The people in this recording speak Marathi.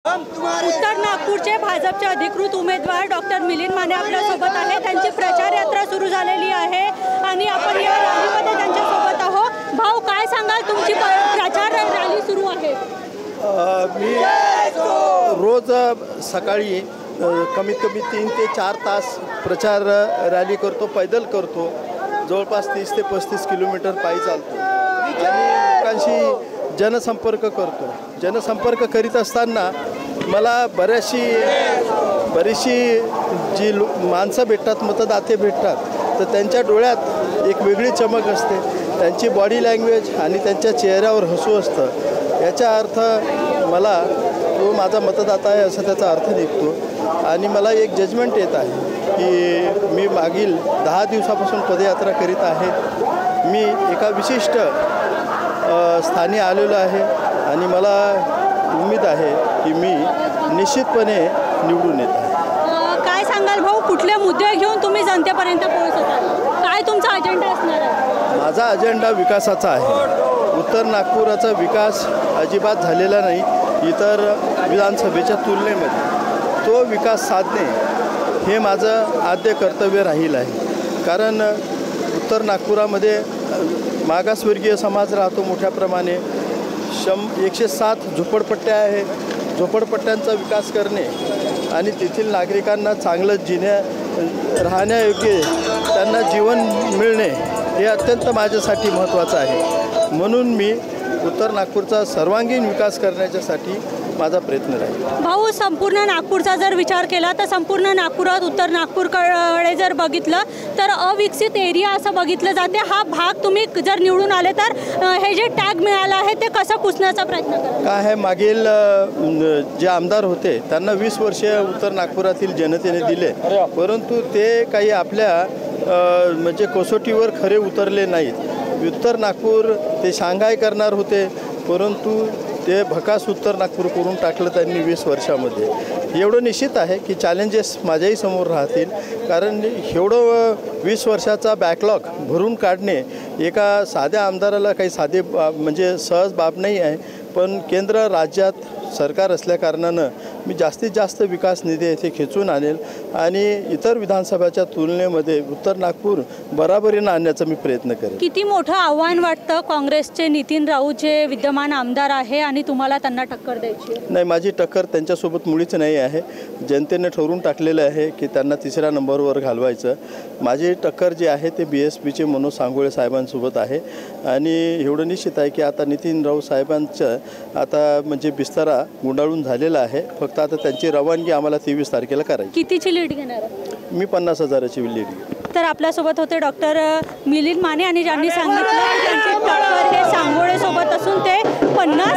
उत्तर नागपूरचे भाजपचे अधिकृत उमेदवार डॉक्टर मिलिंद माने आपल्यासोबत आहे। त्यांची प्रचार यात्रा सुरू झालेली आहे आणि आपण या रॅलीमध्ये त्यांच्यासोबत आहोत। भाऊ, काय सांगाल, तुमची प्रचार रॅली सुरू आहे? मी रोज सकाळी कमीत कमी 3 ते 4 तास प्रचार रॅली करतो, पैदल करतो, जवळपास 30 ते 35 किलोमीटर पायी चालतो आणि लोकांशी जनसंपर्क करतो। जनसंपर्क करीत असताना मला बरीचशी जी माणसं भेटतात, मतदाते भेटतात, तर त्यांच्या डोळ्यात एक वेगळी चमक असते, त्यांची बॉडी लँग्वेज आणि त्यांच्या चेहऱ्यावर हसू असतं। याचा अर्थ मला तो माझा मतदाता आहे असं त्याचा अर्थ निघतो आणि मला एक जजमेंट येत आहे की मी मागील 10 दिवसापासून पदयात्रा करीत आहे। मी एका विशिष्ट स्थानी आलेलो आहे आणि मला उम्मीद आहे की मी निश्चितपणे निवडून येत आहे। काय सांगाल भाऊ, कुठले मुद्दे घेऊन तुम्ही जनतेपर्यंत पोहोचता? काय तुमचा अजेंडा असणार आहे? माझा अजेंडा विकासाचा आहे। उत्तर नागपुराचा विकास अजिबात झालेला नाही इतर विधानसभेच्या तुलनेमध्ये। तो विकास साधणे हे माझं आद्य कर्तव्य राहील आहे, कारण उत्तर नागपुरामध्ये मागासवर्गीय समाज राहतो मोठ्या प्रमाणे। 107 झोपडपट्ट्या आहे। झोपडपट्ट्यांचा विकास करणे आणि तेथील नागरिकांना चांगलं राहण्यायोग्य त्यांना जीवन मिळणे हे अत्यंत माझ्यासाठी महत्त्वाचं आहे। म्हणून मी उत्तर नागपूरचा सर्वांगीण विकास करण्यासाठी माझा प्रयत्न राहील। भाऊ, संपूर्ण नागपूरचा जर विचार केला तर संपूर्ण नागपुरात उत्तर नागपूरकडे जर बघितलं तर अविकसित एरिया असं बघितलं जाते। हा भाग तुम्ही जर निवडून आले तर हे जे टॅग मिळालं आहे ते कसं पुसण्याचा प्रयत्न करा? काय आहे, मागील जे आमदार होते त्यांना 20 वर्षे उत्तर नागपुरातील जनतेने दिले, परंतु ते काही आपल्या म्हणजे कसोटीवर खरे उतरले नाहीत। उत्तर नागपूर ते शांघाय करणार होते, परंतु ते भकास उत्तर नागपूर करून टाकलं त्यांनी 20 वर्षामध्ये। एवढं निश्चित आहे की चॅलेंजेस माझ्याही समोर राहतील, कारण एवढं 20 वर्षाचा बॅकलॉग भरून काढणे एका साध्या आमदाराला काही साधे म्हणजे सहज बाब नाही आहे। पण केंद्र राज्यात सरकार असल्याकारणानं मी जास्तीत जास्त विकास निधी येथे खेचून आणेल आणि इतर विधानसभाच्या तुलनेमध्ये उत्तर नागपूर बराबरीनं आणण्याचा मी प्रयत्न करेन। किती मोठं आव्हान वाटतं काँग्रेसचे नितीन राऊत जे विद्यमान आमदार आहे आणि तुम्हाला त्यांना टक्कर द्यायची? नाही, माझी टक्कर त्यांच्यासोबत मुळीच नाही आहे। जनतेने ठरवून टाकलेलं आहे की त्यांना 3ऱ्या नंबरवर घालवायचं। माझी टक्कर जी आहे ते BSPचे मनोज सांगोळे साहेबांसोबत आहे आणि एवढं निश्चित आहे की आता नितीन राऊत साहेबांचं आता म्हणजे बिस्तारा गुंडाळून झालेला आहे। फक्त आता त्यांची रवानगी आम्हाला 23 तारखेला करायची। कितीची लीड घेणार? मी 50,000ची लीड घेईन। तर आपल्यासोबत होते डॉक्टर मिलिंद माने आणि ज्यांनी सांगितलं त्यांची टक्कर हे सांगोळे सोबत असून ते 50